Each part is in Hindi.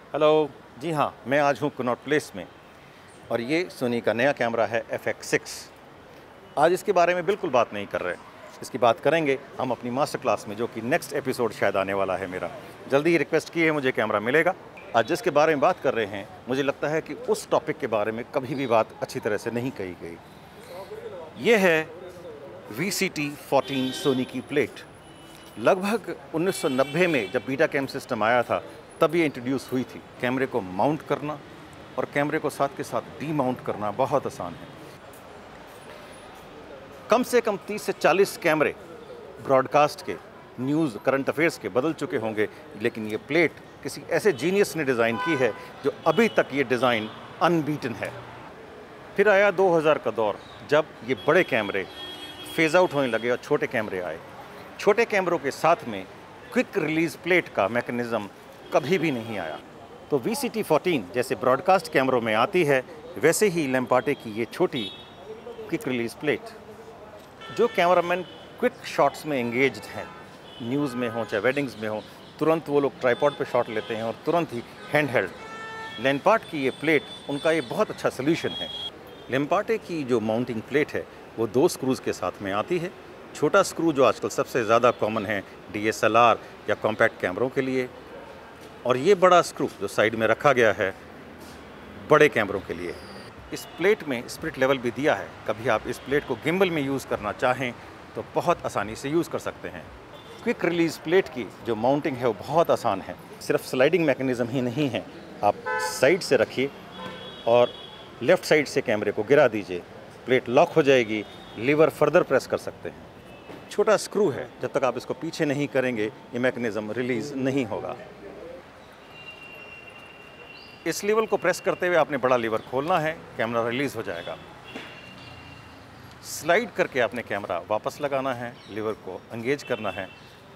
हेलो। जी हाँ, मैं आज हूँ कनॉट प्लेस में और ये सोनी का नया कैमरा है FX6। आज इसके बारे में बिल्कुल बात नहीं कर रहे, इसकी बात करेंगे हम अपनी मास्टर क्लास में, जो कि नेक्स्ट एपिसोड शायद आने वाला है मेरा। जल्दी ही रिक्वेस्ट की है, मुझे कैमरा मिलेगा। आज जिसके बारे में बात कर रहे हैं, मुझे लगता है कि उस टॉपिक के बारे में कभी भी बात अच्छी तरह से नहीं कही गई। ये है VCT-14 सोनी की प्लेट। लगभग 1990 में जब बीटा कैम सिस्टम आया था, तब ये इंट्रोड्यूस हुई थी। कैमरे को माउंट करना और कैमरे को साथ के साथ डी माउंट करना बहुत आसान है। कम से कम 30 से 40 कैमरे ब्रॉडकास्ट के, न्यूज़, करंट अफेयर्स के बदल चुके होंगे, लेकिन ये प्लेट किसी ऐसे जीनियस ने डिज़ाइन की है जो अभी तक ये डिज़ाइन अनबीटन है। फिर आया 2000 का दौर, जब ये बड़े कैमरे फेज आउट होने लगे और छोटे कैमरे आए। छोटे कैमरों के साथ में क्विक रिलीज़ प्लेट का मैकेनिज़्म कभी भी नहीं आया। तो VCT-14 जैसे ब्रॉडकास्ट कैमरों में आती है, वैसे ही लैम्पार्टे की ये छोटी क्विक रिलीज़ प्लेट, जो कैमरामैन क्विक शॉट्स में एंगेज्ड हैं, न्यूज़ में हो चाहे वेडिंग्स में हो, तुरंत वो लोग ट्राइपॉड पे शॉट लेते हैं और तुरंत ही हैंड हेल्ड। लैम्पार्टे की ये प्लेट उनका ये बहुत अच्छा सोल्यूशन है। लैम्पार्टे की जो माउंटिंग प्लेट है वो 2 स्क्रूज़ के साथ में आती है। छोटा स्क्रू जो आजकल सबसे ज़्यादा कॉमन है DSLR या कॉम्पैक्ट कैमरों के लिए, और ये बड़ा स्क्रू जो साइड में रखा गया है बड़े कैमरों के लिए। इस प्लेट में स्पिरिट लेवल भी दिया है। कभी आप इस प्लेट को गिम्बल में यूज़ करना चाहें तो बहुत आसानी से यूज़ कर सकते हैं। क्विक रिलीज़ प्लेट की जो माउंटिंग है वो बहुत आसान है। सिर्फ स्लाइडिंग मैकेनिज़्म ही नहीं है, आप साइड से रखिए और लेफ़्ट साइड से कैमरे को गिरा दीजिए, प्लेट लॉक हो जाएगी, लीवर फर्दर प्रेस कर सकते हैं। छोटा स्क्रू है, जब तक आप इसको पीछे नहीं करेंगे ये मैकेनिज़्म रिलीज़ नहीं होगा। इस लीवर को प्रेस करते हुए आपने बड़ा लीवर खोलना है, कैमरा रिलीज़ हो जाएगा। स्लाइड करके आपने कैमरा वापस लगाना है, लीवर को एंगेज करना है।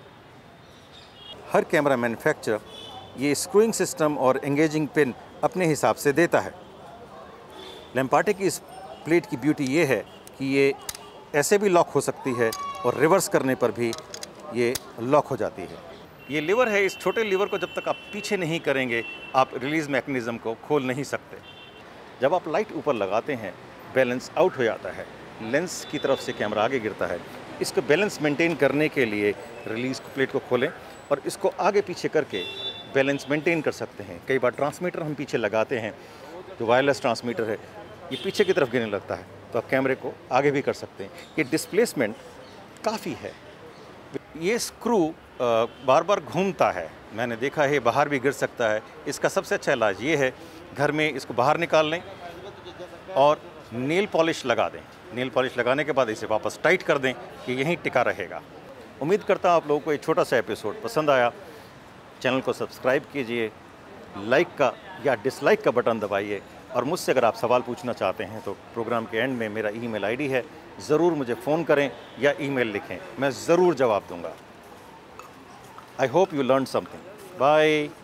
हर कैमरा मैन्युफैक्चरर ये स्क्रूइंग सिस्टम और एंगेजिंग पिन अपने हिसाब से देता है। लैम्पार्टे की इस प्लेट की ब्यूटी ये है कि ये ऐसे भी लॉक हो सकती है और रिवर्स करने पर भी ये लॉक हो जाती है। ये लीवर है, इस छोटे लीवर को जब तक आप पीछे नहीं करेंगे आप रिलीज़ मैकेनिज़्म को खोल नहीं सकते। जब आप लाइट ऊपर लगाते हैं बैलेंस आउट हो जाता है, लेंस की तरफ से कैमरा आगे गिरता है। इसको बैलेंस मेंटेन करने के लिए रिलीज़ प्लेट को खोलें और इसको आगे पीछे करके बैलेंस मेंटेन कर सकते हैं। कई बार ट्रांसमीटर हम पीछे लगाते हैं, जो वायरलेस ट्रांसमीटर है, ये पीछे की तरफ गिरने लगता है, तो आप कैमरे को आगे भी कर सकते हैं। ये डिस्प्लेसमेंट काफ़ी है। ये स्क्रू बार बार घूमता है, मैंने देखा है, बाहर भी गिर सकता है। इसका सबसे अच्छा इलाज ये है, घर में इसको बाहर निकाल लें और नेल पॉलिश लगा दें। नेल पॉलिश लगाने के बाद इसे वापस टाइट कर दें कि यहीं टिका रहेगा। उम्मीद करता हूँ आप लोगों को ये छोटा सा एपिसोड पसंद आया। चैनल को सब्सक्राइब कीजिए, लाइक का या डिसलाइक का बटन दबाइए, और मुझसे अगर आप सवाल पूछना चाहते हैं तो प्रोग्राम के एंड में मेरा ईमेल आईडी है, ज़रूर मुझे फ़ोन करें या ईमेल लिखें, मैं ज़रूर जवाब दूंगा। I hope you learn something. Bye.